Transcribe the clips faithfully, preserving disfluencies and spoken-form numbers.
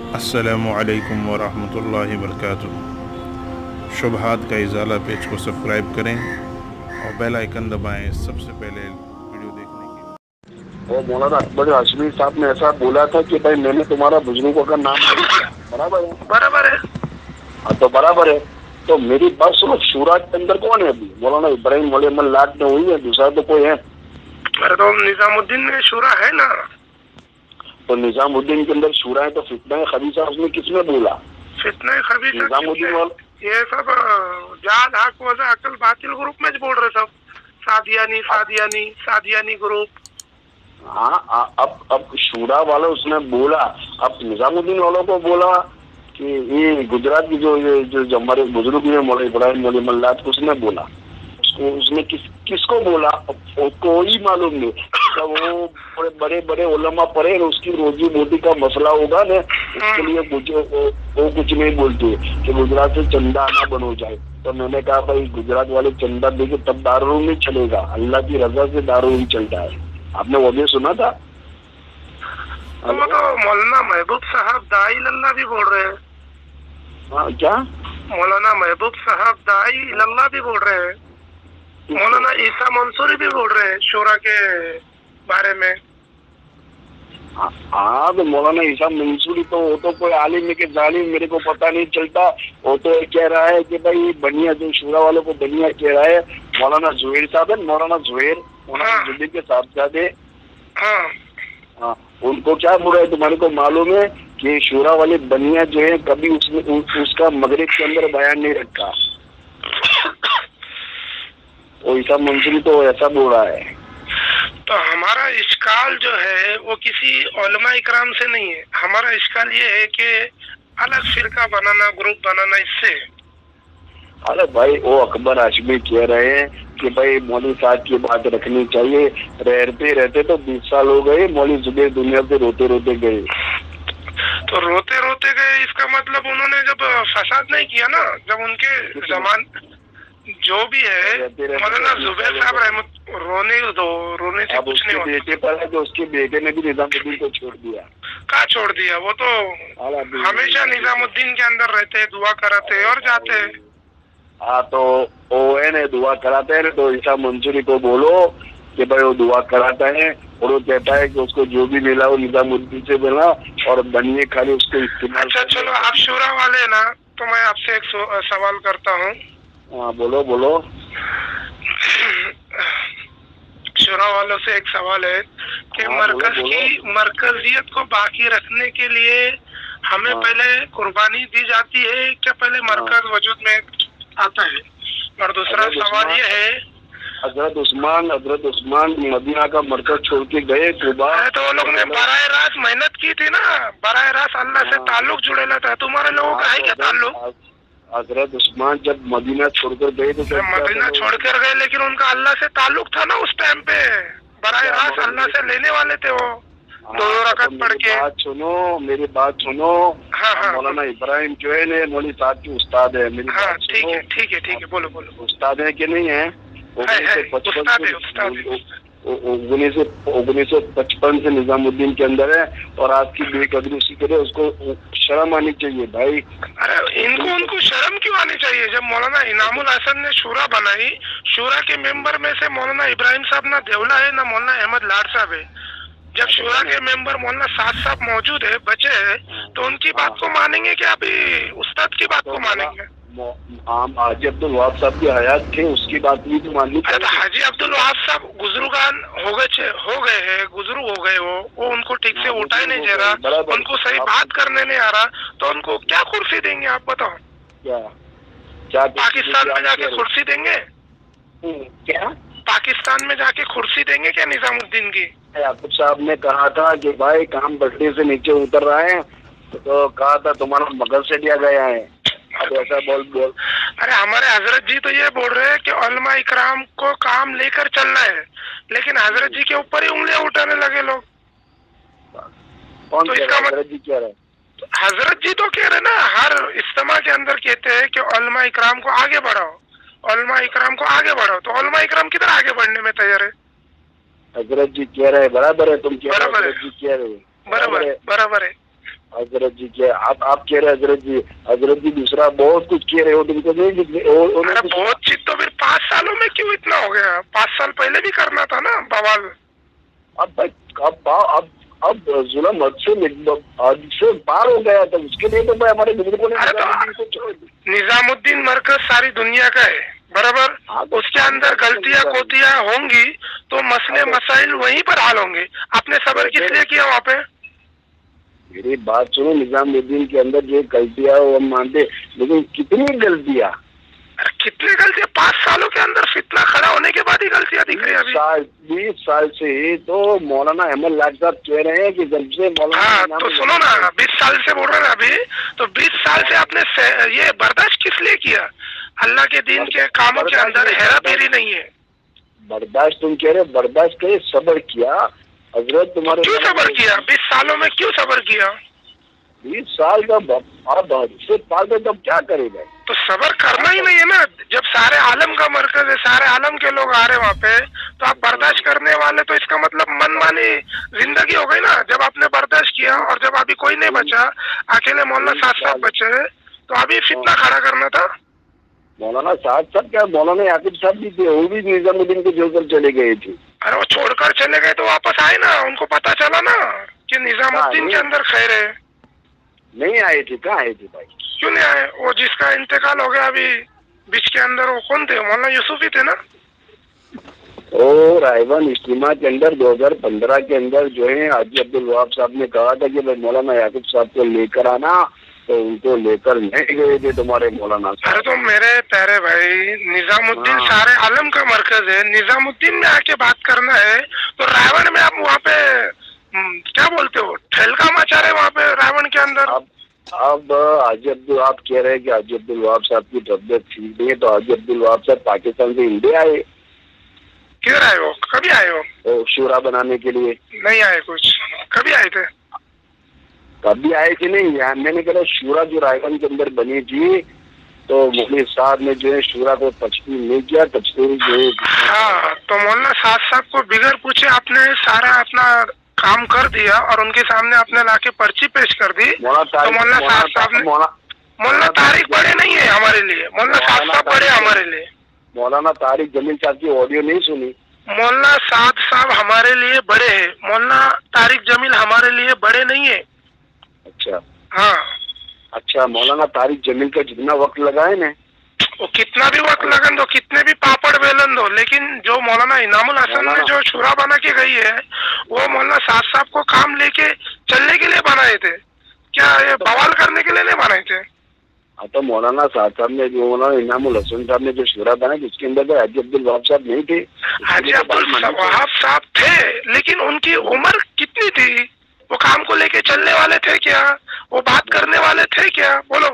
अस्सलामु अलैकुम वरहमतुल्लाहि वबरकातुहू। शुबहात का इजाला पेज को सब्सक्राइब करें और बेल आइकन दबाएं सबसे पहले वीडियो देखने के लिए। वो मौलाना अकबर हाशमी साहब ने ऐसा बोला था कि भाई मैंने तुम्हारा बुजुर्गों का नाम नहीं लिया। बराबर है? बराबर है। हाँ तो बराबर है। तो मेरी बात सुनो, शूरा के अंदर कौन है अभी? मौलाना इब्राहिम मौलाना लाट में हुई है, दूसरा तो कोई है? अरे तो निजामुद्दीन में शूरा है ना। तो निजामुद्दीन के अंदर शूरा है, तो फितना खबीसा उसमें किसने बोला? फितना खबीसा निजामुद्दीन वाला ये सब जाल हक वजह अकल बातिल ग्रुप में बोल रहे सब, सादियानी सादियानी सादियानी ग्रुप। हाँ, अब अब शूरा वाला उसने बोला, अब निजामुद्दीन वालों को बोला कि ये गुजरात की जो ये जो, जो हमारे बुजुर्ग हैं मौलाना इब्राहिम मौलाना लाट, उसने बोला, उसको उसने किस किसको बोला कोई मालूम नहीं। तो वो बड़े बड़े बड़े उलमा पढ़े, उसकी रोजी रोटी का मसला होगा ना, उसके लिए मुझे वो, वो कुछ नहीं बोलते कि गुजरात से चंदा आना बंद हो जाए। तो मैंने कहा भाई गुजरात वाले चंदा देके तब दारू नहीं चलेगा, अल्लाह की रजा से दारू ही चलता है। आपने वो भी सुना था? तो वो तो मौलाना महबूब साहब दाई लल्ला भी बोल रहे हैं। हाँ क्या? मौलाना महबूब साहब दाई लल्ला भी बोल रहे हैं। मौलाना ईसा मंसूरी भी बोल रहे हैं शूरा के बारे में। हाँ तो मौलाना ईसा मंसूरी तो वो तो कोई आलिम है कि जालिम मेरे को पता नहीं चलता। वो तो कह रहा है कि भाई बनिया, जो शूरा वालों को बनिया कह रहा है मौलाना जुबैर साहब है, मौलाना जुबैर मौलाना जुबैर के साहबजादे। हाँ हाँ, उनको क्या बोल रहा है तुम्हारे को मालूम है कि शूरा वाले बनिया जो है कभी उसने उ, उसका मगरिब के अंदर बयान नहीं रखा। वो ईसा मंसूरी तो ऐसा बोल रहा है। तो हमारा इश्काल जो है वो किसी उलमा इकराम से नहीं है। हमारा इश्काल ये है कि अलग फिरका बनाना, ग्रुप बनाना, इससे। अरे भाई वो अकबर हाशमी कह रहे हैं कि भाई मौलवी साहब की बात रखनी चाहिए। रहते रहते तो बीस साल हो गए, मौलवी जुबैर दुनिया से रोते रोते गए। तो रोते रोते गए इसका मतलब उन्होंने जब फसाद नहीं किया ना, जब उनके जमान जो भी है मौलाना जुबैर साहब रहमत, रोने दो, रोने से कुछ नहीं होता। बेटे पर है तो उसके बेटे ने भी निजामुद्दीन को छोड़ दिया। कहाँ छोड़ दिया? वो तो हमेशा निजामुद्दीन के अंदर रहते, दुआ कराते और जाते। हाँ तो वो है ना दुआ कराते हैं, तो ईसा मंसूरी को बोलो कि भाई वो दुआ कराता है और वो कहता है कि उसको जो भी मिला वो निजामुद्दीन से मिला और बनिए खाली उसको इस्तेमाल। अच्छा चलो, आप शूरा वाले ना, तो मैं आपसे एक सवाल करता हूँ। हाँ बोलो बोलो। शूरा वालों से एक सवाल है कि हाँ, मरकज बोलो, बोलो। की मरकजियत को बाकी रखने के लिए हमें हाँ। पहले कुर्बानी दी जाती है क्या पहले मरकज वजूद में आता है? और दूसरा सवाल ये है, हजरत उस्मान हजरत उस्मान मदीना का मरकज छोड़ के गए कुबा, तो वो लोग ने बराह रास्त मेहनत की थी ना, बराह रास्त अल्लाह से ताल्लुक जुड़ेला था। तुम्हारे लोगों का है क्या ताल्लुक? हजरत उस्मान जब मदीना छोड़कर गए तो मदीना छोड़कर गए, लेकिन उनका अल्लाह से ताल्लुक था ना उस टाइम पे, बराह रास्त अल्लाह से लेने वाले थे वो, दो रकात पढ़ के। बात सुनो, मेरी बात सुनो। हाँ हाँ, मौलाना इब्राहिम जो है ना मौलवी साहब की उस्ताद है। मेरी हाँ बात ठीक सुनो। है ठीक है ठीक है, बोलो बोलो। उस्ताद है कि नहीं है? उन्नीस सौ पचपन उन्नीस सौ उन्नीस सौ पचपन से निजामुद्दीन के अंदर है और आज की बेकदरी उसी करे, उसको शर्म आनी चाहिए भाई। अरे इनको उनको शर्म क्यों आनी चाहिए? जब मौलाना इनामुल हसन ने शूरा बनाई, शूरा के मेंबर में से मौलाना इब्राहिम साहब ना देवला है ना मौलाना अहमद लाट साहब है। जब शूरा के मेंबर मौलाना साद साहब मौजूद है, बचे है, तो उनकी बात को मानेंगे कि अभी उस्ताद की बात को मानेंगे? आम हाजी अब्दुल वहाब साहब की हयात थे, उसकी बात भी तो माननी चाहिए। तो हाजी अब्दुल वहाब साहब गुजरुगान हो गए हो गए हैं, गुजरू हो गए वो वो उनको ठीक से उठा ही नहीं दे रहा, उनको सही बात करने नहीं आ रहा, तो उनको क्या कुर्सी देंगे आप बताओ? क्या क्या पाकिस्तान में जाके कुर्सी देंगे? क्या पाकिस्तान में जाके कुर्सी देंगे क्या निजामुद्दीन की? याकूब साहब ने कहा था कि भाई काम बढ़ने से नीचे उतर रहा है, तो कहा था तुम्हारा मगल से दिया गया है। अब ऐसा बोल बोल अरे हमारे हजरत जी तो ये बोल रहे हैं कि उलमा इकराम को काम लेकर चलना है, लेकिन हजरत जी के ऊपर ही उंगलियां उठाने लगे लोग। कौन तो इसका हजरत जी कह रहे हैं? हजरत जी तो कह रहे ना, हर इज्तिमा के अंदर कहते हैं कि उलमा इकराम को आगे बढ़ाओ, उलमा इकराम को आगे बढ़ाओ। तो उलमा इकराम किधर आगे बढ़ने में तैयार है? हजरत जी कह रहे हैं बराबर है, तुम कह रहे हो बराबर है, जी कह रहे हैं बराबर है, बराबर है। हजरत जी के आप आप कह रहे हजरत जी, हजरत जी दूसरा बहुत कुछ कह रहे हो, तुमको नहीं दिख रहे। अरे बहुत चीज तो फिर पाँच सालों में क्यों इतना हो गया? पाँच साल पहले भी करना था ना बवाल। अब भाई अब अब अब जुल्म हद से हद से पार हो गया, तो उसके लिए तो भाई हमारे बुजुर्गों ने तो निजामुद्दीन मरकज सारी दुनिया का है बराबर। हाँ, तो उसके अंदर गलतियां कोतियां होंगी तो मसले मसाइल वहीं पर हल होंगे। आपने सबर किस लिए किया वहाँ पे? मेरी बात सुनो, निजामुद्दीन के अंदर जो गलतियां वो हम मानते, लेकिन कितनी गलतियां, कितनी गलतियां? पाँच सालों के अंदर फितना खड़ा होने के बाद ही गलतियां दिख रही है अभी। साल बीस साल से ही तो मौलाना अहमद लाड साहब कह रहे हैं कि जब से मौलाना, हाँ तो सुनो ना, बीस साल से बोल रहे हैं अभी, तो बीस साल से आपने ये बर्दाश्त किस लिए किया? अल्लाह के दीन के कामों के अंदर हेरा फेरी नहीं है। बर्दाश्त तुम कह रहे बर्दाश्त करे, सब्र किया हजरत तुम्हारे। क्यों सब्र किया? बीस सालों में क्यों सब्र किया? बीस साल का अब से पाल दे तब क्या करेगा? तो सब्र करना ही नहीं है ना। जब सारे आलम का मरकज है, सारे आलम के लोग आ रहे वहाँ पे, तो आप बर्दाश्त करने वाले, तो इसका मतलब मनमानी जिंदगी हो गई ना। जब आपने बर्दाश्त किया और जब अभी कोई नहीं बचा, अकेले मौलाना साथ साथ बचे, तो अभी फितना खड़ा करना था। मौलाना साथ साथ क्या, मौलाना आतिफ साहब भी थे, वो भी निजामुद्दीन को छोड़कर चले गए थे। अरे वो छोड़कर चले गए तो वापस आए ना, उनको पता चला ना कि निजामुद्दीन के अंदर खैर है। नहीं आए थे, कहाँ आए थे भाई? क्यों नहीं आए? वो जिसका इंतकाल हो गया अभी बीच के अंदर, वो कौन थे? मौलाना यूसुफ ही थे ना। और रायवन इज्तिमा के अंदर दो हजार पंद्रह के अंदर जो है हाजी अब्दुल वहाब साहब ने कहा था कि भाई मौलाना याकूब साहब को लेकर आना, तो उनको लेकर नहीं गए थे तुम्हारे मौलाना। अरे तो मेरे प्यारे भाई, निजामुद्दीन सारे आलम का मरकज है, निजामुद्दीन में आके बात करना है तो रावण में आप वहाँ पे क्या बोलते हो, ठेलका मचा रहे वहाँ पे रावण के अंदर। अब अब हाजी अब्दुल, आप कह रहे हैं कि हाजी अब्दुल वहाब साहब की तबियत ठीक नहीं है, तो हाजी अब्दुल वहाब साहब पाकिस्तान से इंडिया आए। किधर आए हो? कभी आए हो? तो शूरा बनाने के लिए नहीं आए कुछ। कभी आए थे? कभी आए थे नहीं यार। मैंने कहा शूरा जो रायगंज के अंदर बनी थी, तो मौलवी साहब ने जो है शूरा को तस्लीम नहीं किया, तस्लीम जो है। हाँ तो मौलाना साहब साहब को बिगैर पूछे आपने सारा अपना काम कर दिया और उनके सामने आपने लाके पर्ची पेश कर दी। तो मौलाना साहब साहब ने, मौलाना तारीख बड़े नहीं है हमारे लिए, मौलाना साहब साहब बड़े हमारे लिए। मौलाना तारिक जमील साहब की ऑडियो नहीं सुनी? मौलाना साहब साहब हमारे लिए बड़े हैं, मौलाना तारिक जमील हमारे लिए बड़े नहीं है। अच्छा हाँ अच्छा, मौलाना तारिक जमील का जितना वक्त लगा है ना, वो कितना भी वक्त लगन दो, कितने भी पापड़ बेलन दो, लेकिन जो मौलाना इनामुल हसन ने जो शुरा बना के गई है, वो मौलाना साहब साहब को काम लेके चलने के लिए बनाए थे, क्या ये बवाल करने के लिए नहीं बनाए थे? हाँ तो मौलाना साहब साहब ने जो मौलाना इनामुल हसन साहब ने जो शुरा बनाया, जिसके अंदर हाजी अब्दुल वहाब साहब नहीं थे। हाजी अब्दुल वहाब साहब थे, लेकिन उनकी उम्र कितनी थी? वो काम को लेके चलने वाले थे क्या? वो बात करने वाले थे क्या? बोलो।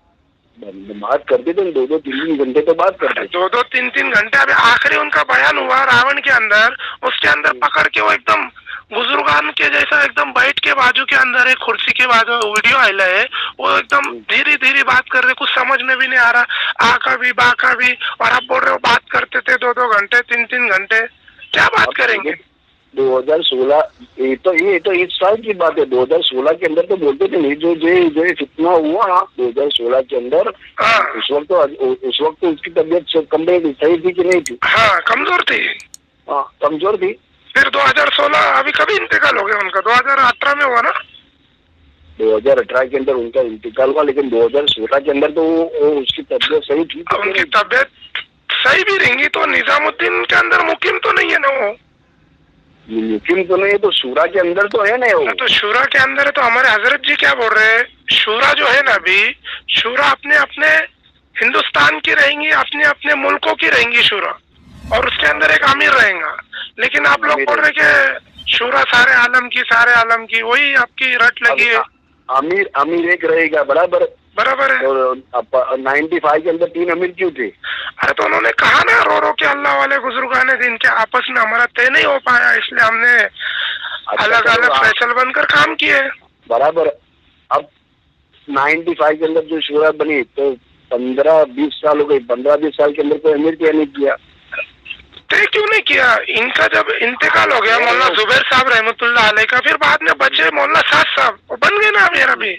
बात करते थे दो दो तीन तीन घंटे तो बात करते, दो दो तीन तीन घंटे। अभी आखिरी उनका बयान हुआ रावण के अंदर, उसके अंदर पकड़ के वो एकदम बुजुर्गान के जैसा एकदम बैठ के बाजू के अंदर एक कुर्सी के बाजू वीडियो आयला है, वो एकदम धीरे धीरे बात कर रहे, कुछ समझ में भी नहीं आ रहा, आ का भी बा का भी, और आप बोल रहे हो बात करते थे दो दो घंटे तीन तीन घंटे। क्या बात करेंगे? दो हजार सोलह ये तो ये तो इस साल की बात है। दो हजार सोलह के अंदर तो बोलते थे नहीं, जो जो जो कितना हुआ दो हजार सोलह के अंदर, उस वक्त तो उस वक्त तो उसकी तबीयत कमजोर सही थी कि नहीं थी? हाँ कमजोर थी। हाँ कमजोर थी। फिर दो हजार सोलह अभी कभी इंतकाल हो गया उनका? दो हजार अठारह में हुआ ना? दो हजार अठारह के अंदर उनका इंतकाल हुआ, लेकिन दो हजार सोलह के अंदर तो वो उसकी तबीयत सही थी। उनकी तबीयत सही भी रहेंगी तो निजामुद्दीन के अंदर मुकिम तो नहीं है ना वो? मुकिम तो नहीं है तो शूरा के अंदर तो है ना वो। तो शूरा के अंदर है तो हमारे हजरत जी क्या बोल रहे हैं, शूरा जो है ना अभी, शूरा अपने अपने हिंदुस्तान की रहेंगी, अपने अपने मुल्कों की रहेंगी शूरा, और उसके अंदर एक अमीर रहेगा। लेकिन आप लोग बोल रहे कि शूरा सारे आलम की, सारे आलम की, वही आपकी रट लगी है। अमीर अमीर एक रहेगा, बराबर बराबर है। तो नाइन्टी फाइव के अंदर तीन अमीर क्यों थे? अरे तो उन्होंने कहा ना रो रो के अल्लाह वाले बुजुर्गाने दिन के आपस में हमारा तय नहीं हो पाया, इसलिए हमने अच्छा, अलग अलग फैसल बनकर काम किए। बराबर। अब नाइन्टी फाइव के अंदर जो शूरा बनी तो पंद्रह बीस साल हो गई, पंद्रह बीस साल के अंदर कोई अमीर क्या नहीं किया? तय क्यों नहीं किया? इनका जब इंतकाल हो गया मौलाना जुबैर साहब रहमतुल्लाह अलैह का, फिर बाद में बचे मौलाना साद साहब, वो बन गए ना अमीर अभी।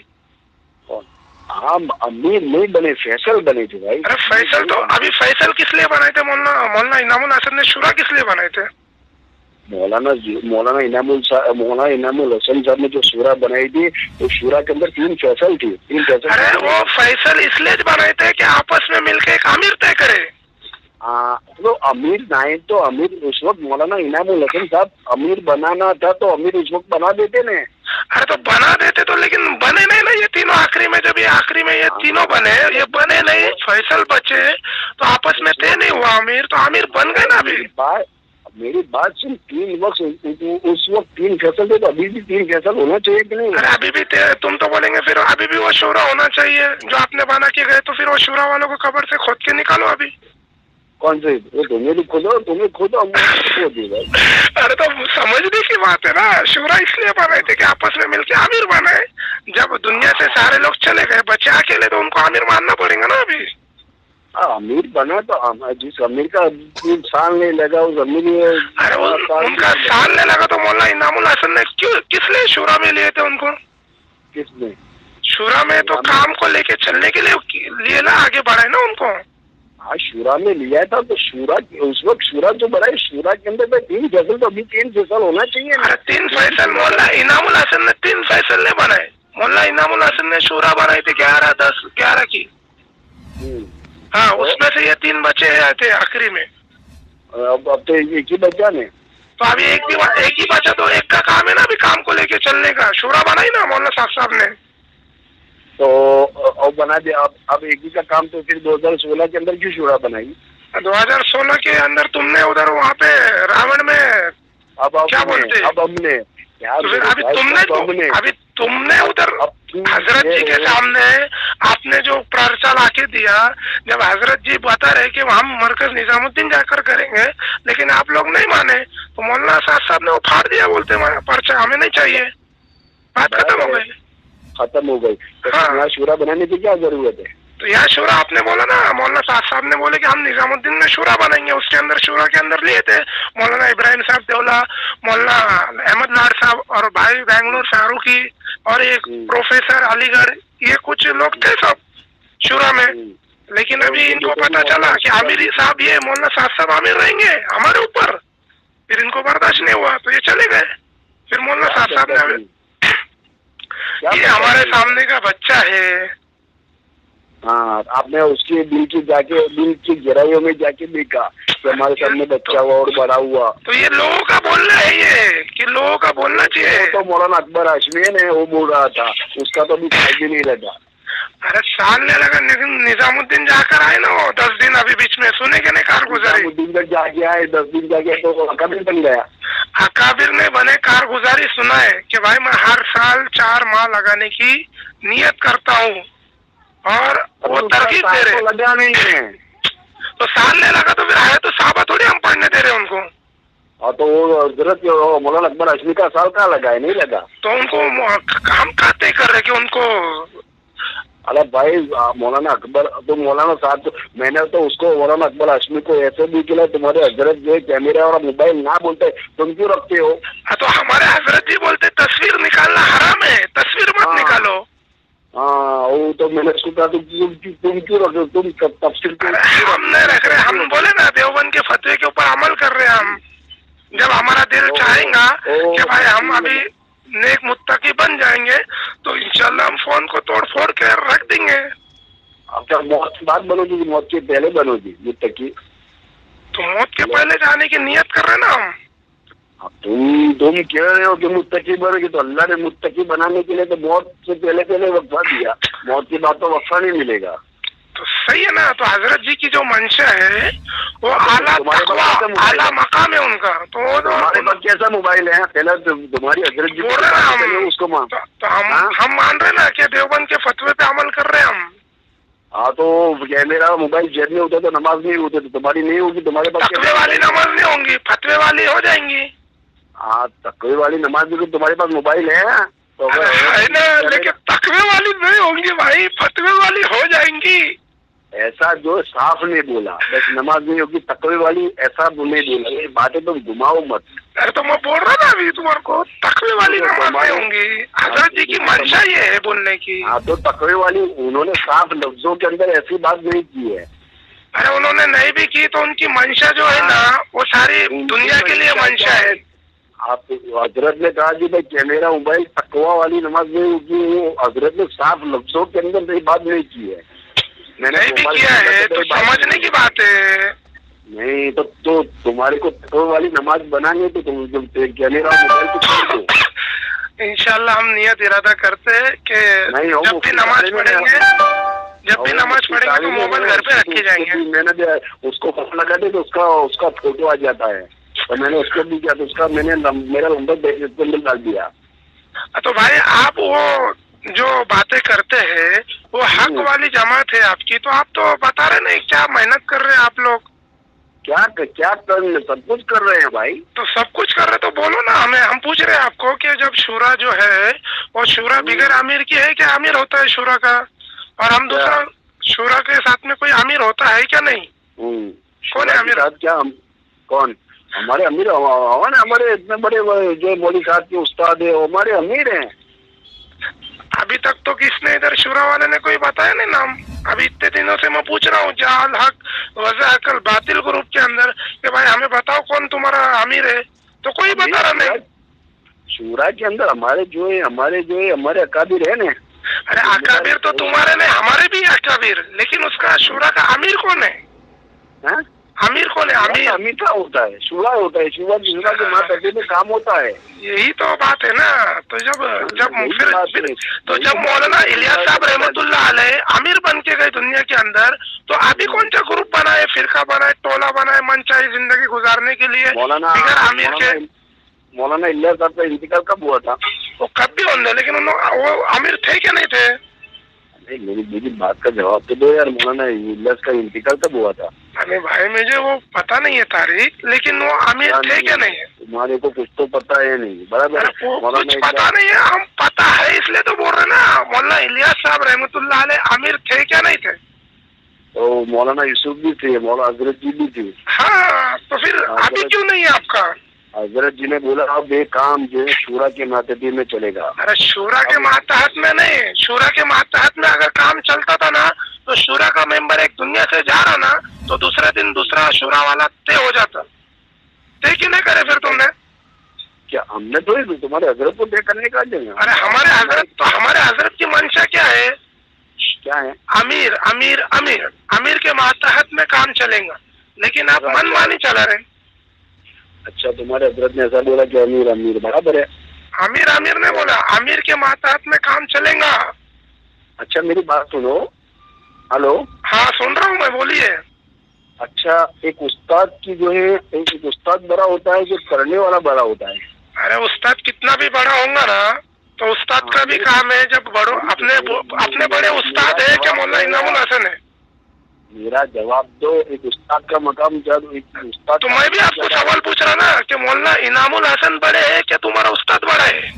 हाँ अमीर नहीं बने, फैसल बने थे भाई। अरे फैसल तो अभी फैसल किस लिए बनाए थे? मौलाना मौलाना इनामुल हसन ने शुरा किस लिए बनाए थे? मौलाना मौलाना इनामुल मौलाना इनामुल हसन साहब ने जो शुरा बनाई थी, वो शुरा के अंदर तीन फैसल थी, तीन फैसल। अरे वो फैसल इसलिए बनाए थे कि आपस में मिलकर एक अमीर तय करे। हाँ तो अमीर नहीं तो अमीर उस वक्त मौलाना इनामुल हसन साहब अमीर बनाना था तो अमीर उस वक्त बना देते ने। अरे तो बना देते तो, लेकिन बने नहीं ना ये तीनों आखिरी में, जब ये आखिरी में ये तीनों बने, ये बने नहीं, फैसल बचे तो आपस में तय नहीं हुआ अमीर, तो अमीर बन गए ना अभी। बात मेरी बात सुन, तीन वक्त उस वक्त तीन फैसल थे तो अभी भी तीन फैसल होना चाहिए कि नहीं? अरे अभी भी तुम तो बोलेंगे फिर अभी भी वो शुरा होना चाहिए जो आपने बना के गए, तो फिर वो शुरा वालों को कब्र से खोद के निकालो अभी। कौन से? वो तुम्हें भी खोदो, तुम्हें खोदो, अरे तो समझने की बात है ना, शुरा इसलिए बनाए थे कि आपस में मिलके अमीर बनाए। जब दुनिया से सारे लोग चले गए, बचे अकेले, तो उनको अमीर मानना पड़ेगा ना अभी। अमीर बना तो जिस अमीर का साल नहीं लगा उस अमीर, अरे उन, उनका साल नहीं लगा तो मौलाना इनामुल हसन ने क्यों किस लिए शुरा में लिए थे उनको? किसने? शुरा में तो काम को लेके चलने के लिए लिए ना, आगे बढ़ाए ना उनको। हाँ शुरा में लिया था तो शुरा उस वक्त शुरा जो बनाई, शुरा के अंदर तो तीन फैसल, तो अभी तीन फैसल होना चाहिए। अरे तीन फैसल मौलाना इनामुल हसन ने तीन फैसल ने बनाए। मौलाना इनामुल हसन ने शुरा बनाई थी ग्यारह दस ग्यारह की। हाँ उसमें से ये तीन बचे थे आखिरी में। अब अब तो एक ही बचा ने, तो अभी एक भी एक ही बचा, तो एक का काम है ना अभी काम को लेके चलने का। शुरा बनाई ना मौलाना साहब साहब ने, तो अब बना दे। अब अब एक ही का काम, तो फिर दो हजार सोलह के अंदर क्यों शुरा बनाई? दो हजार सोलह के अंदर तुमने उधर वहाँ पे रावण में अब क्या बोलते? अब हमने यार तो फिर अभी तुमने अभी तुमने उधर हजरत जी के सामने आपने जो पर्चा लाके दिया, जब हजरत जी बता रहे कि हम मरकज निजामुद्दीन जाकर करेंगे, लेकिन आप लोग नहीं माने, तो मौलाना साहब साहब ने वो फाड़ दिया, बोलते पर्चा हमें नहीं चाहिए, बात खत्म हो गई। खत्म हो गई तो हाँ। यहाँ शुरा बनाने की क्या जरूरत है? तो यहाँ शुरा आपने बोला ना, मौलाना साहब साहब ने बोले कि हम निजामुद्दीन में शुरा बनाएंगे, उसके अंदर शुरा के अंदर लिए थे मौलाना इब्राहिम साहब देओला, मौलाना अहमद लाड साहब और भाई बेंगलोर शाहरुखी और एक प्रोफेसर अलीगढ़, ये कुछ लोग थे सब शुरा में। लेकिन अभी इनको पता चला कि आमिर साहब ये मौलाना साहब साहब आमिर रहेंगे हमारे ऊपर, फिर इनको बर्दाश्त नहीं हुआ तो ये चले गए। फिर मौलाना साहब साहब ने, ये हमारे सामने का बच्चा है। हाँ आपने उसके दिल की जाके दिल की गहराइयों में जाके देखा कि हमारे सामने बच्चा हुआ और बड़ा हुआ। तो ये लोगों का बोलना है, ये कि लोगों का बोलना चाहिए। तो मौलाना अकबर हाशमी है वो बोल रहा था, उसका तो अभी साल भी नहीं लगा। अरे साल नहीं लगा, निजामुद्दीन जाकर आए ना वो दस दिन अभी बीच में, सुने के नहीं कारगुजारी? निजामुद्दीन तक जाके आए, दस दिन जाके तो अकाबिर बन गया। अकाबिर ने बने कारगुजारी सुना है कि भाई मैं हर साल चार माह लगाने की नियत करता हूँ, और वो तरकीब दे रहे। लगा नहीं है तो साल नहीं लगा तो फिर आए तो साहबा थोड़ी हम पढ़ने दे रहे उनको। और तो वो हजरत मौलाना अकबर हाशमी का साल कहाँ लगा है? नहीं लगा। तो उनको हम कहते कर रहे कि उनको, अरे भाई मौलाना अकबर तो मौलाना साहब तो मैंने तो उसको मौलाना अकबर हाशमी को ऐसे भी किया, तुम्हारे हजरत जो कैमरा और मोबाइल ना बोलते तुम क्यों रखते हो? तो हमारे हजरत जी बोलते तस्वीर निकालना हराम है, तस्वीर मत निकालो। हाँ वो तो मैंने सोचा तुम तुम क्यों रख रहे हो? तुम तफसील हम नहीं रख रहे, हम बोले ना देवबंद के फतवे के ऊपर अमल कर रहे हैं हम। जब हमारा दिल चाहेगा कि भाई हम अभी नेक मुत्तकी बन जाएंगे तो इंशाल्लाह हम फोन को तोड़ फोड़ के रख देंगे। अब क्या मौत की बात बनोगी, मौत के पहले बनोगी मुत्तकी? तो मौत के पहले जाने की नियत कर रहे ना हम। अब तुम तुम कह रहे हो कि मुत्तकी बनोगी, तो अल्लाह ने मुत्तकी बनाने के लिए तो मौत से पहले पहले वक्फा दिया, मौत के बाद तो वक्फा नहीं मिलेगा। तो सही है ना, तो हजरत जी की जो मंशा है वो आला तकवा, आला मकाम है उनका। तो हमारे पास कैसा मोबाइल है? पहले तुम्हारी हजरत जी बोल रहे हम उसको मान, तो, तो हम हा? हम मान रहे ना कि देवबंद के फतवे पे अमल कर रहे हैं हम। हाँ तो मेरा मोबाइल जेब में होता तो नमाज नहीं होती, तो तुम्हारी नहीं होगी। तुम्हारे पास तकवे वाली नमाज नहीं होंगी, फतवे वाली हो जाएंगी। हाँ तकवे वाली नमाज भी, तुम्हारे पास मोबाइल है तो है ना, लेकिन तकवे वाली नहीं होंगी भाई, फतवे वाली हो जाएंगी। ऐसा जो साफ नहीं बोला, बस नमाज नहीं होगी तकवे वाली, ऐसा नहीं बोला। ये बातें तुम घुमाओ मत। अरे तो मैं बोल रहा था अभी तुम्हारे को, तकवे वाली नमाज नहीं होंगी। हजरत जी की मंशा ये है बोलने की। हाँ तो तकवे वाली, उन्होंने साफ लफ्जों के अंदर ऐसी बात नहीं की है। अरे उन्होंने नहीं भी की तो उनकी मंशा जो है ना वो सारी दुनिया के लिए मंशा है। आप हजरत ने कहा कि भाई क्या मेरा मोबाइल तकवा वाली नमाज नहीं होगी, वो हजरत ने साफ लफ्जों के अंदर ये बात नहीं की है। मैंने नहीं भी किया है तो समझने की बात है। नहीं तो तो तुम्हारे को तकवे वाली नमाज बनाएंगे तो तुम जब क्या मेरा मोबाइल को छोड़ दो। इंशाल्लाह हम नियत इरादा करते हैं कि जब भी नमाज पढ़ेंगे जब भी नमाज पढ़ेंगे तो मोबाइल घर पे रखे जाएंगे। मैंने उसको फोन लगा दे तो उसका उसका फोटो आ जाता है, तो मैंने उसको भी किया तो उसका मैंने मेरा नंबर डाल दिया। तो भाई आप वो जो बातें करते हैं वो हक वाली जमात है आपकी, तो आप तो बता रहे नहीं क्या मेहनत कर रहे हैं आप लोग। क्या क्या कर सब कुछ कर रहे हैं भाई। तो सब कुछ कर रहे तो बोलो ना हमें। हम पूछ रहे हैं आपको कि जब शुरा जो है वो शुरा बिगर अमीर की है क्या अमीर होता है शुरा का, और हम दूसरा शुरा के साथ में कोई अमीर होता है क्या नहीं। कौन है अमीर? क्या हम कौन हमारे अमीर हमारे इतने बड़े जो मौली साहब के उस्ताद है हमारे अमीर हैं। अभी तक तो किसने इधर शुरा वाले ने कोई बताया नहीं नाम। अभी इतने दिनों से मैं पूछ रहा हूँ जाल हक वजह अकल बातिल ग्रुप के अंदर कि भाई हमें बताओ कौन तुम्हारा अमीर है, तो कोई बता रहा नहीं। शुरा के अंदर हमारे जो है हमारे जो है हमारे अकाबिर है ना। अरे अकाबिर तो तुम्हारे नहीं हमारे भी अकाबिर, लेकिन उसका शुरा का अमीर कौन है? हा? अमीर कौन है? अमीर अमीर क्या होता है? शुरा होता है। शुरा शुरा के माथे में काम होता है। यही तो बात है ना। तो जब जब फिर, फिर तो जब मौलाना इलियास साहब रहमतुल्लाह अलैह अमीर बन के गए दुनिया के अंदर, तो अभी कौन सा ग्रुप बनाए, फिरका बनाए, टोला बनाए मनचाही जिंदगी गुजारने के लिए मौलाना अमीर के? मौलाना इलियास साहब का इंतकाल कब हुआ था? वो कब भी होंगे, लेकिन वो अमीर थे क्या नहीं थे? मेरी मेरी बात का जवाब तो दो यार। मौलाना इलियास का इंतकाल कब हुआ था? अरे भाई मुझे वो पता नहीं है तारीख, लेकिन वो अमीर थे क्या नहीं है? तुम्हारे को कुछ तो पता है नहीं बराबर। कुछ पता नहीं है, हम पता है इसलिए तो बोल रहे ना। मौलाना इलियास साहब रहमतुल्लाह अलैह अमीर थे क्या नहीं थे? तो मौलाना यूसुफ भी थे, मौलाना हजरत जी भी थे। हाँ तो फिर अभी क्यों नहीं है आपका? हजरत जी ने बोला अब ये काम जो है शूरा के मातहत में चलेगा। अरे शूरा के मातहत में नहीं, शूरा के मातहत में अगर काम चलता था ना तो शूरा का मेंबर एक दुनिया से जा रहा ना तो दूसरे दिन दूसरा शूरा वाला तय हो जाता। तय क्यों नहीं करे फिर तुमने? क्या हमने तो तुम्हारे हजरत को तय करने का देंगे? अरे हमारे हजरत तो हमारे हजरत की मंशा क्या है? क्या है? अमीर अमीर अमीर अमीर के मातहत में काम चलेगा, लेकिन आप मनमानी चला रहे। अच्छा तुम्हारे हजरत ने ऐसा बोला कि अमीर अमीर बराबर है। अमीर अमीर ने बोला अमीर के मातहत में काम चलेगा। अच्छा मेरी बात सुनो। हेलो। हाँ सुन रहा हूँ मैं, बोलिए। अच्छा एक उस्ताद की जो है एक, एक उस्ताद बड़ा होता है कि करने वाला बड़ा होता है? अरे उस्ताद कितना भी बड़ा होगा ना तो उस्ताद का भी काम है। जब बड़ो अपने अपने बड़े उस्ताद है क्या मौलाना इनामुल हसन है? मेरा जवाब दो। एक उस्ताद का मकाम जब एक उस्ताद। तो मैं भी आपको सवाल पूछ रहा ना कि मौलाना इनामुल हसन बड़े है क्या तुम्हारा उस्ताद बड़ा है?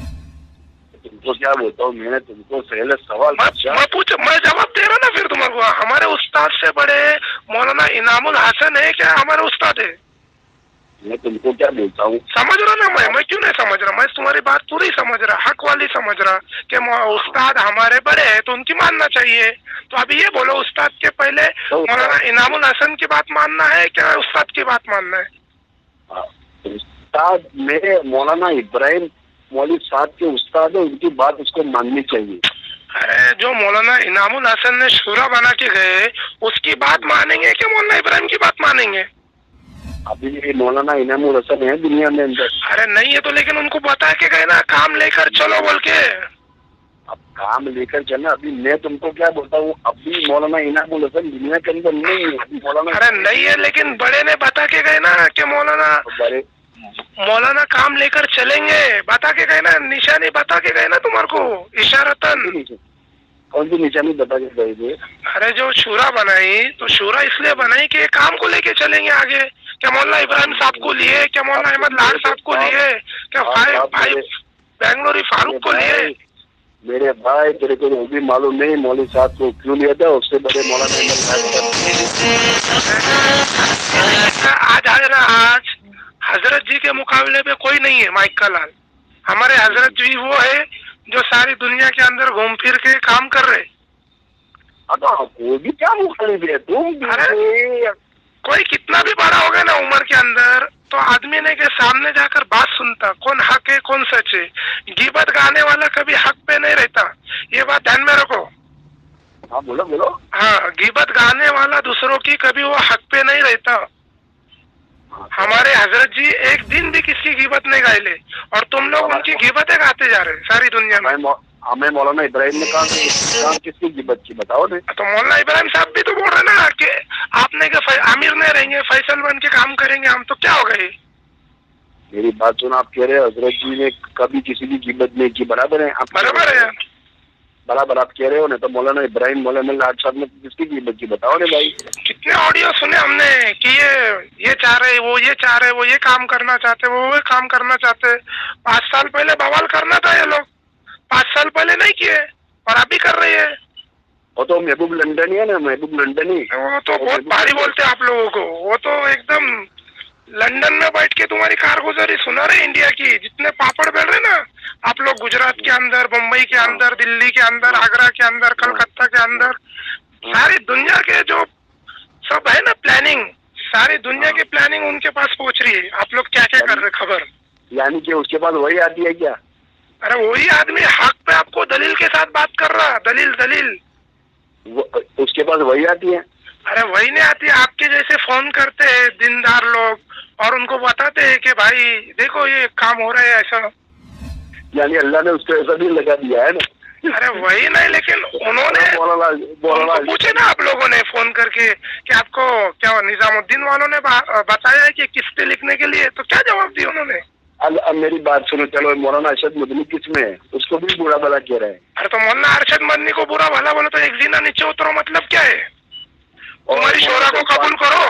तुमको क्या बोलता हूँ मैंने तुमको पहले सवाल पूछा। मैं पूछ मैं जवाब दे रहा ना फिर तुम्हारे को। हमारे उस्ताद से बड़े मौलाना इनामुल हसन है क्या हमारे उस्ताद है? मैं तुमको क्या बोलता हूँ समझ रहा ना। मैं मैं क्यों नहीं समझ रहा? मैं तुम्हारी बात पूरी समझ रहा, हक वाली समझ रहा कि उस्ताद हमारे बड़े हैं तो उनकी मानना चाहिए। तो अभी ये बोलो उस्ताद के पहले मौलाना इनामुल हसन की बात मानना है क्या उस्ताद की बात मानना है? उस्ताद मेरे मौलाना इब्राहिम मौली साहब के उस्ताद है, उनकी बात उसको माननी चाहिए। अरे जो मौलाना इनामुल हसन ने शूरा बना के गए उसकी बात मानेंगे क्या मौलाना इब्राहिम की बात मानेंगे? अभी मौलाना इनामुल हसन है दुनिया में अंदर। अरे नहीं है तो लेकिन उनको बता के गए ना काम लेकर चलो बोल के। अब काम लेकर चलना। अभी मैं तुमको क्या बोलता हूँ, अभी मौलाना इनामुल हसन दुनिया के अंदर नहीं है। अभी मौलाना अरे नहीं है लेकिन बड़े ने बता के गए ना कि मौलाना बड़े मौलाना काम लेकर चलेंगे, बता के गए ना, निशानी बता के गए ना तुम्हारे को इशारतन। कौन सी निशानी बता के गए थे? अरे जो शूरा बनाई तो शूरा इसलिए बनाई कि काम को लेके चलेंगे आगे। क्या मौलाना इब्राहिम साहब को लिए, क्या मौलाना अहमद लाड साहब को लिए, क्या भाई भाई बेंगलोरी फारूक को लिए? मेरे भाई तेरे को वो भी मालूम नहीं मौलवी साहब को क्यों लिया था, उससे बड़े मौलाना आज आज ना आज हजरत जी के मुकाबले पे कोई नहीं है माइक का लाल। हमारे हजरत जी वो है जो सारी दुनिया के अंदर घूम फिर के काम कर रहे। वो भी क्या मुखालिफ है तुम? अरे कोई कितना भी बड़ा हो गया ना उम्र के अंदर, तो आदमी ने के सामने जाकर बात सुनता, कौन हक है कौन सच है। गीबत गाने वाला कभी हक पे नहीं रहता, ये बात ध्यान में रखो। हाँ बोलो बोलो। हाँ, गीबत गाने वाला दूसरों की कभी वो हक पे नहीं रहता। हमारे हजरत जी एक दिन भी किसकी गीबत नहीं गाए ले, और तुम लोग उनकी गीबतें गाते जा रहे सारी दुनिया में। हमें मौलाना इब्राहिम ने कहा कि किसकी गीबत की बताओ नहीं। तो मौलाना इब्राहिम साहब भी तो बोल रहे ना कि आपने के आमिर नहीं रहेंगे, फैसल बन के काम करेंगे हम, तो क्या हो गए? मेरी बात सुनो, आप कह रहे हैं हजरत जी ने कभी किसी की गीबत नहीं की, बराबर है? आप बराबर है, बराबर आप कह रहे हो ना। तो मौलाना इब्राहिम मौलाना लाड साहब ने किसकी गीबत की बताओ ने भाई। कितने ऑडियो सुने हमने कि ये ये चाह रहे वो ये चाह रहे वो ये काम करना चाहते वो वो काम करना चाहते। पाँच साल पहले बवाल करना था ये लोग, पाँच साल पहले नहीं किए और अभी कर रही है। वो तो महबूब लंदन ही है ना, महबूब लंदन ही। वो तो बहुत भारी बोलते हैं आप लोगों को, वो तो एकदम लंदन में बैठ के तुम्हारी कारगुजारी सुना रहे इंडिया की। जितने पापड़ बेल रहे ना आप लोग गुजरात के अंदर, मुंबई के अंदर, दिल्ली के अंदर, आगरा के अंदर, कलकत्ता के अंदर, सारी दुनिया के जो सब है ना प्लानिंग, सारी दुनिया की प्लानिंग उनके पास पहुंच रही है। आप लोग क्या क्या कर रहे खबर? यानी कि उसके पास वही आती है क्या? अरे वही आदमी हक पे आपको दलील के साथ बात कर रहा, दलील दलील उसके पास वही आती है। अरे वही नहीं आती, आपके जैसे फोन करते हैं दीनदार लोग और उनको बताते हैं कि भाई देखो ये काम हो रहा है ऐसा। यानी अल्लाह ने उसको ऐसा भी लगा दिया है ना। अरे वही नहीं, लेकिन उन्होंने उनको पूछे ना आप लोगों ने फोन करके कि आपको क्या निजामुद्दीन वालों ने बताया है कि किस्तें लिखने के लिए, तो क्या जवाब दिया उन्होंने? अब अब मेरी बात सुनो, चलो मौलाना अरशद मदनी किसमें है, उसको भी बुरा भला कह रहे हैं। अरे तो मौलाना अरशद मदनी को बुरा भला बोलो तो एक जीना नीचे उतरो, मतलब क्या है? तुम्हारी शोरा को कबूल करो।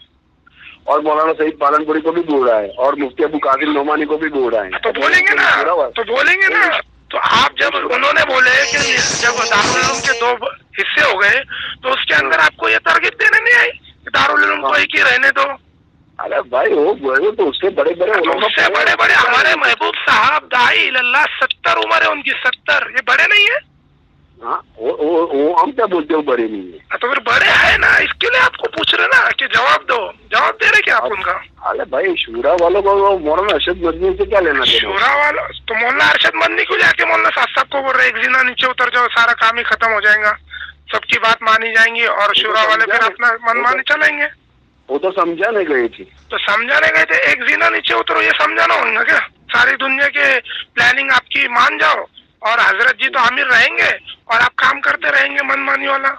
और मौलाना सईद पालनपुरी को भी बोल रहा है और मुफ्ती अबू कासिम नोमानी को भी बोल रहा है। तो बोलेंगे ना, तो बोलेंगे ना। तो आप जब उन्होंने बोले कि जब दारुल उलूम के दो हिस्से हो गए तो उसके अंदर आपको ये तरकीब देने नहीं आई कि दारुल उलूम को एक ही रहने दो? अरे भाई वो बोले तो उससे बड़े बड़े तो उससे बड़े बड़े हमारे महबूब साहब दाई अल्लाह सत्तर उम्र है उनकी, सत्तर, ये बड़े नहीं है? हाँ वो वो वो हम क्या बोलते हो बड़े नहीं है? तो फिर बड़े है ना, इसके लिए आपको पूछ रहे ना कि जवाब दो, जवाब दे रहे क्या आप उनका? अरे भाई शुरा वालों को मौलाना अरशद मदनी से क्या लेना? शुरा वालों तो मौलाना अरशद मदनी को जाके मौलाना साहब साहब को बोल रहे एक जीना नीचे उतर जाओ, सारा काम ही खत्म हो जाएगा, सबकी बात मानी जाएंगी और शुरा वाले फिर अपना मन मानी चलेंगे। वो तो समझाने गए थे। तो समझाने गए थे एक जीना नीचे उतरो, ये समझाना होगा क्या? सारी दुनिया के प्लानिंग आपकी मान जाओ और हजरत जी तो आमिर रहेंगे और आप काम करते रहेंगे मनमानी वाला।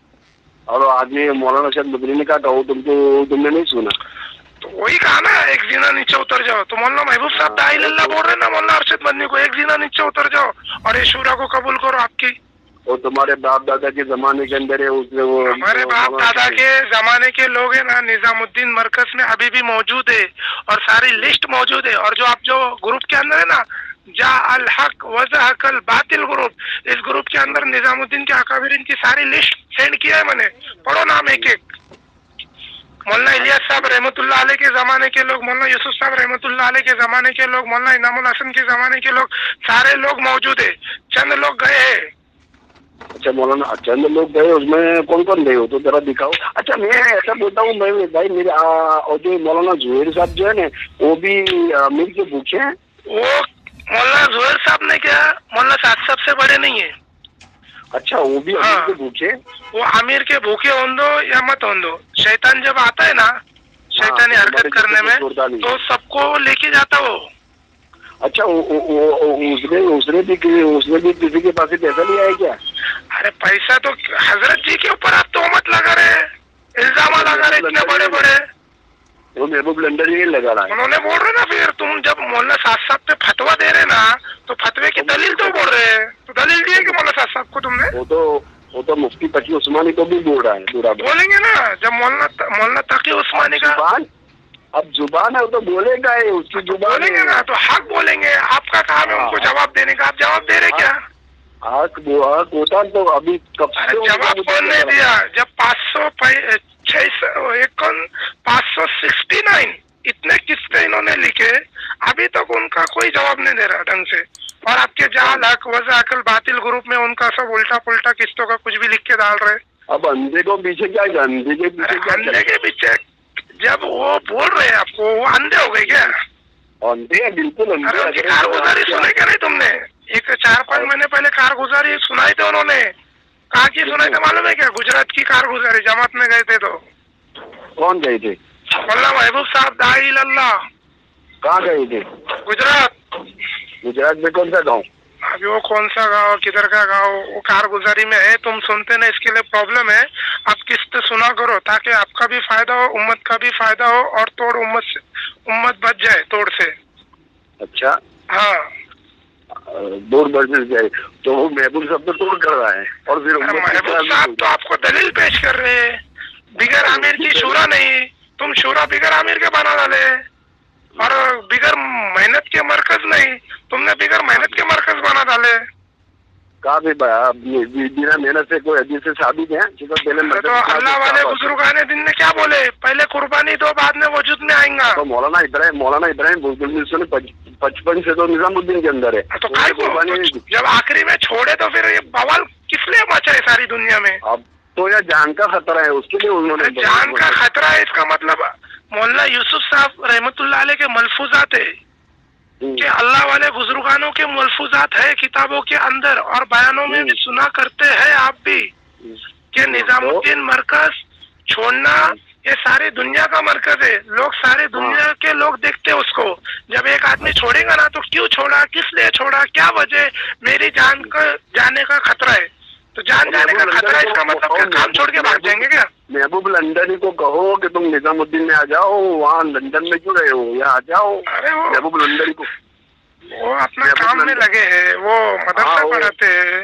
और आदमी मौलाना अरशद मदनी ने कहा था तुमको, तुमने नहीं सुना? तो वही कहा ना एक जीना नीचे उतर जाओ। तो मौलाना महबूब साहब दाई अल्लाह बोल रहे ना मौलाना अरशद मदनी को एक जीना नीचे उतर जाओ और ये शूरा को कबूल करो आपकी। वो तुम्हारे बाप दादा के जमाने के अंदर है, उसने वो हमारे बाप दादा के जमाने के लोग है ना, निजामुद्दीन मरकज में अभी भी मौजूद है और सारी लिस्ट मौजूद है। और जो आप जो ग्रुप के अंदर है ना जा अल हक वज़हकल बातिल ग्रुप, इस ग्रुप के अंदर निजामुद्दीन के अकाबिरीन की सारी लिस्ट सेंड किया है मैंने, पढ़ो नाम एक एक। मौलाना इलियास साहब रहमतुल्लाह अलैह के जमाने के लोग, मौलाना यूसुफ साहब रहमतुल्लाह अलैह के जमाने के लोग, मौलाना इनामुल हसन के जमाने के लोग, सारे लोग मौजूद है। चंद लोग गए हैं। अच्छा मौलाना चंद लोग गए, उसमें कौन कौन गए हो तो जरा दिखाओ। अच्छा मैं ऐसा बोलता हूँ मैं भाई मेरे और जो मौलाना जुहैर साहब जो है ना वो भी अमीर के भूखे हैं। वो मौलाना जुहैर साहब ने क्या मौलाना साहब सबसे बड़े नहीं है। अच्छा वो भी अमीर हाँ, के भूखे? वो अमीर के भूखे हों दो या मत हों दो, शैतान जब आता है ना शैतानी हाँ, हरकत करने में तो सबको लेके जाता वो। अच्छा वो, वो, वो, उसने उसने भी उसने भी किसी के पास पैसा लिया है क्या? अरे पैसा तो हजरत जी के ऊपर आप तो मत लगा रहे, इल्जाम लगा रहे इतने बड़े बड़े। वो महबूब लंदन ही लगा रहा है। उन्होंने बोल रहे ना, फिर तुम जब मौलाना साहब साहब पे फतवा दे रहे ना तो फतवे की दलील तो बोल रहे हैं, तो दलील दी है कि मौलाना साहब साहब को तुमने? वो तो वो तो मुफ्ती तकी उस्मानी को भी बोल रहा है बुरा बोलेंगे ना। जब मौलाना मौलाना तकी उस्मानी का अब जुबान है वो तो बोलेगा ही, उसकी जुबान बोलेंगे ना तो हक बोलेंगे। आपका काम है उनको जवाब देने का, आप जवाब दे रहे क्या? हक वो हक होता तो अभी कब से जवाब कौन ने दिया? जब पाँच सौ छह सौ एक पाँच सौ सिक्सटी नाइन इतने किस्से इन्होंने लिखे, अभी तक उनका कोई जवाब नहीं दे रहा ढंग से। और आपके जाल हक वज़ा अकल बातिल ग्रुप में उनका सब उल्टा पुल्टा किस्तों का कुछ भी लिख के डाल रहे। अब अंधे को पीछे क्या, अंधे के पीछे क्या? अंधे के पीछे जब वो बोल रहे हैं आपको, वो अंधे हो गए क्या? अंधे है, बिल्कुल अंधे। अरे उनकी कारगुजारी सुने क्या नहीं तुमने? एक चार पाँच महीने पहले कारगुजारी सुनाई थे उन्होंने। कहाँ की सुनाई थे मालूम है क्या? गुजरात की कारगुजारी, जमात में गए थे तो। कौन गए थे? मौलाना महबूब साहब दाई अल्लाह। कहाँ गए थे? गुजरात। गुजरात में कौन सा गाँव? अभी वो कौन सा गाँव, किधर का गाँव, वो कारगुजारी में है। तुम सुनते ना, इसके लिए प्रॉब्लम है। आप किस्त सुना करो ताकि आपका भी फायदा हो, उम्मत का भी फायदा हो, और तोड़ उम्मत से उम्मत बच जाए तोड़ से। अच्छा हाँ, तोड़ बच जाए तो वो महबूब साहब तो तोड़ कर रहा है। और फिर महबूब साहब तो आपको दलील पेश कर रहे हैं, बिगर आमिर की शुरा नहीं, तुम शुरा बिगर आमिर के बना डाले। और बिगर मेहनत के मरकज नहीं, तुमने बिगर मेहनत के मरकज बना डाले। कहा भी बिना मेहनत से कोई हदीस से साबित है? पहले तो अल्लाह वाले बुजुर्गाने दिन ने क्या बोले? पहले कुर्बानी दो, बाद में वजूद में आएगा। तो मौलाना इब्राहिम मौलाना इब्राहिम पचपन से तो निजामुद्दीन के अंदर है। तो काय को जब आखिरी में छोड़े तो फिर ये बवाल किस लिए मचा है सारी दुनिया में? अब तो यह जान का खतरा है, उसके लिए उन्होंने जान का खतरा है। इसका मतलब मौलाना यूसुफ साहब रहमतुल्लाह अलैह के मलफूजात है कि अल्लाह वाले बुजुर्गानों के मलफूजात है किताबों के अंदर, और बयानों में भी सुना करते हैं आप भी कि निजामुद्दीन मरकज छोड़ना ये सारी दुनिया का मरकज है। लोग सारे दुनिया के लोग देखते हैं उसको। जब एक आदमी छोड़ेगा ना तो क्यों छोड़ा, किस लिए छोड़ा, क्या वजह, मेरी जान का जाने का खतरा है। तो जान जाने का खतरा है, इसका मतलब क्या काम छोड़ के भाग जाएंगे क्या? महबूब लंदनी को कहो कि तुम निजामुद्दीन में आ जाओ, वहाँ लंदन में क्यों रहे हो, यहाँ आ जाओ। अरे वो महबूब लंदनी को, वो अपना काम में लगे हैं, वो मदरसा पढ़ाते हैं।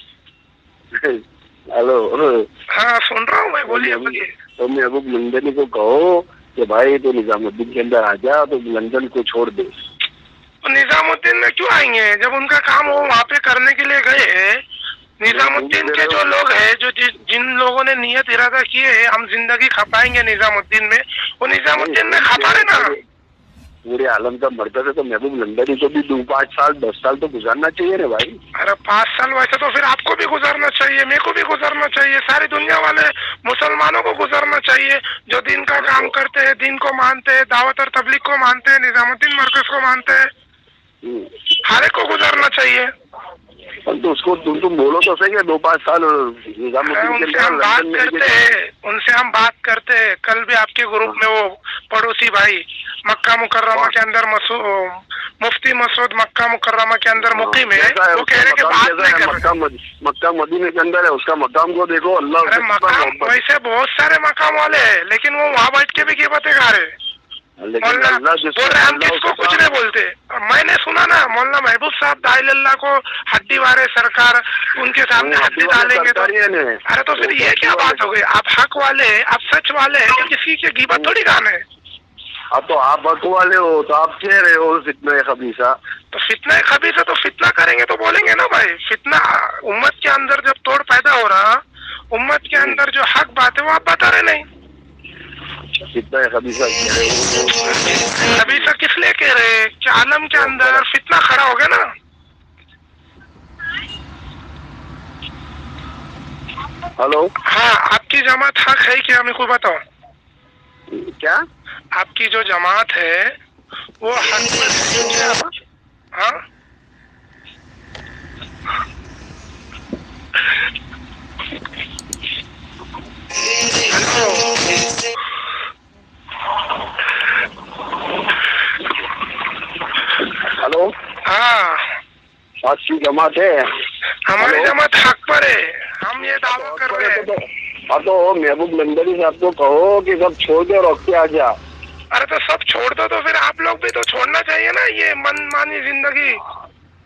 हेलो, हाँ सुन रहा हूँ मैं, बोलिए बोलिए। तो महबूब लंदनी को कहो कि भाई तो निजामुद्दीन के अंदर आ जा, तो लंदन को छोड़ दे। तो निजामुद्दीन में क्यों आएंगे जब उनका काम वो वहाँ पे करने के लिए गए? निजामुद्दीन के जो लोग हैं, जो जि, जिन लोगों ने नियत इरादा किए है हम जिंदगी खपाएंगे निजामुद्दीन में, वो निजामुद्दीन में खपा रहे ना। पूरे आलम का मर्कज है, तो महबूब लंदनी को भी दो पाँच साल दस साल तो गुजारना चाहिए रे भाई। अरे पाँच साल वैसे तो फिर आपको भी गुजारना चाहिए, मेरे को भी गुजारना चाहिए, सारी दुनिया वाले मुसलमानों को गुजारना चाहिए जो दिन का काम करते हैं, दिन को मानते हैं, दावत और तबलीग को मानते हैं, निजामुद्दीन मरकज को मानते हैं, हर एक को गुजारना चाहिए। तो उसको तुम तुम बोलो तो सही है, दो पाँच साल उनसे हम बात करते हैं, उनसे हम बात करते हैं। कल भी आपके ग्रुप में वो पड़ोसी भाई मक्का मुकर्रमा के अंदर मुफ्ती मसूद मक्का मुकर्रमा के अंदर मुकीम है, वो कह रहे कि बात नहीं कर रहे। मक्का मदीने के अंदर है, उसका मकाम को देखो। अल्लाह, अरे मकाम वैसे बहुत सारे मकाम वाले है, लेकिन वो वहाँ बैठ के भी कीमतें खा रहे। मौलाना बोल रहे हम किसको कुछ नहीं बोलते। मैंने सुना ना मौलाना महबूब साहब दाइल्लाह को हड्डी वाले सरकार उनके सामने हड्डी डालेंगे तो, अरे तो फिर ये क्या बात हो गई? आप हक वाले, आप सच वाले हैं, किसी की गिबत थोड़ी गाने। अब तो आप हक वाले हो तो आप कह रहे हो फितना खबीसा। तो फितना खबीसा तो फितना करेंगे तो बोलेंगे ना भाई। फितना उम्मत के अंदर जब तोड़ पैदा हो रहा, उम्मत के अंदर जो हक बात है वो आप बता रहे नहीं। फितना खबीसा खबीसा किस लिए कह रहे कि आलम के अंदर फितना खड़ा हो गया ना। हेलो, हाँ, आपकी जमात हक है क्या? मेरे को बताओ। क्या आपकी जो जमात है वो हक पर? हाँ, हेलो, हाँ, आपकी जमात है? हमारी जमात हक पर है, हम ये दावा कर रहे हैं। हाँ तो महबूब लंदनी साहब को कहो कि सब छोड़ दे और रख के आ जा। अरे तो सब छोड़ दो तो फिर आप लोग भी तो छोड़ना चाहिए ना ये मनमानी जिंदगी।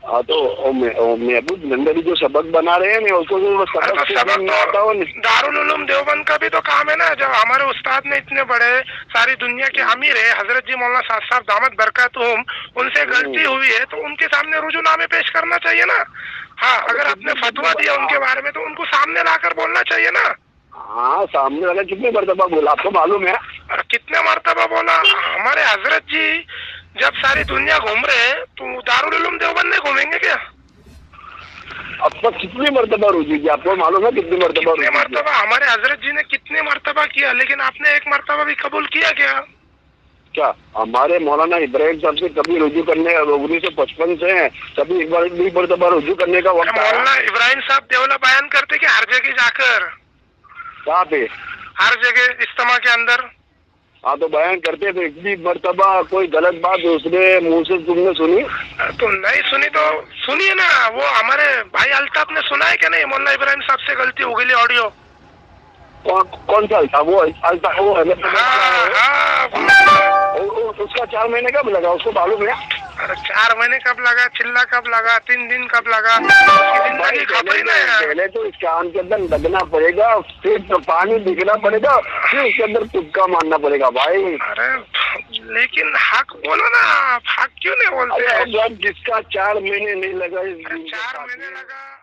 हाँ तो महबूब नंदरी जो सबक बना रहे हैं ना उसको जो सबक तो सबक नहीं आता हो। दारुल उलूम देवबंद का भी तो काम है ना। जब हमारे उस्ताद ने इतने बड़े सारी दुनिया के अमीर है हजरत जी मौलाना साहब साहब दामद बरकातुहुम, उनसे गलती हुई है तो उनके सामने रुजुनामे पेश करना चाहिए ना। हाँ, अगर आपने फतवा दिया उनके बारे में तो उनको सामने लाकर बोलना चाहिए ना। हाँ सामने वाला कितनी मरतबा बोला आपको मालूम है? और कितने मरतबा बोला? हमारे हजरत जी जब सारी दुनिया घूम रहे हैं तो दारुल उलूम देवबंद नहीं घूमेंगे क्या? अब तक कितनी मरतबा रुझी की आपको मालूम है? कितनी मरतबा कितने मरतबा हमारे हजरत जी ने कितने मरतबा किया, लेकिन आपने एक मरतबा भी कबूल किया क्या? क्या हमारे मौलाना इब्राहिम साहब से कभी रुजू करने उन्नीस सौ पचपन से है, कभी एक बार भी मरतबा रुजू करने का वक्त? मौलाना इब्राहिम साहब देवला बयान करते कि हर जगह जाकर, कहाँ पे? हर जगह इज्तिमा के अंदर। हाँ तो बयान करते थे, एक भी मरतबा कोई गलत बात दूसरे मुंह से तुमने सुनी? तो नहीं सुनी तो सुनिए ना। वो हमारे भाई अल्ताफ ने सुना है क्या नहीं? मौलाना इब्राहिम साहब से गलती हो गई ऑडियो। कौन कौन सा अल्ताफ? वो अल्ताफ वो है। हाँ, हाँ, उसका चार महीने कब लगा उसको मालूम है? अरे चार महीने कब लगा, चिल्ला कब लगा, तीन दिन कब लगा, उसकी जिंदगी खबर ही नहीं है। पहले तो इस कान के अंदर लगना पड़ेगा, फिर तो पानी दिखना पड़ेगा, फिर उसके अंदर तुक्का मारना पड़ेगा भाई। अरे लेकिन हक बोलो ना, हक क्यों नहीं बोलते? जिसका चार महीने नहीं लगा, चार महीने लगा